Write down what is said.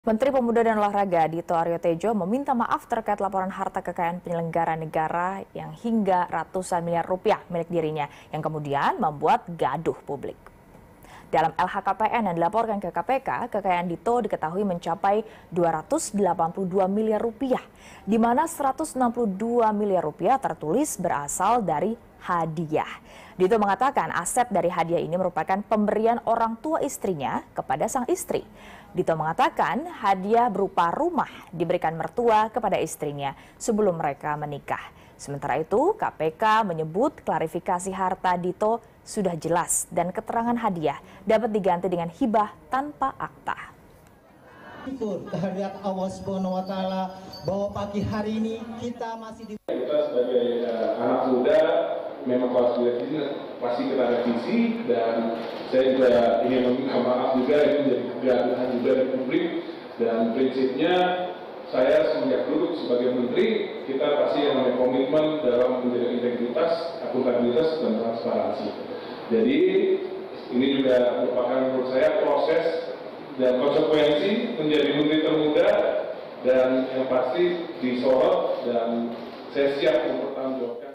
Menteri Pemuda dan Olahraga Dito Aryo Tejo meminta maaf terkait laporan harta kekayaan penyelenggara negara yang hingga ratusan miliar rupiah milik dirinya yang kemudian membuat gaduh publik. Dalam LHKPN yang dilaporkan ke KPK, kekayaan Dito diketahui mencapai 282 miliar rupiah, di mana 162 miliar rupiah tertulis berasal dari hadiah. Dito mengatakan aset dari hadiah ini merupakan pemberian orang tua istrinya kepada sang istri. Dito mengatakan hadiah berupa rumah diberikan mertua kepada istrinya sebelum mereka menikah. Sementara itu, KPK menyebut klarifikasi harta Dito sudah jelas dan keterangan hadiah dapat diganti dengan hibah tanpa akta. Syukur kehadirat Allah Subhanahu wa taala bahwa pagi hari ini kita masih kita sebagai anak muda memang kelas ini masih kita revisi, dan saya juga ingin meminta maaf juga itu menjadi kegaduhan juga di publik, dan prinsipnya saya semenjak duduk sebagai menteri kita pasti yang namanya komitmen dalam menjaga integritas, akuntabilitas dan transparansi. Jadi ini juga merupakan menurut saya proses dan konsekuensi menjadi menteri termuda, dan yang pasti disorot dan saya siap mempertanggungjawabkan.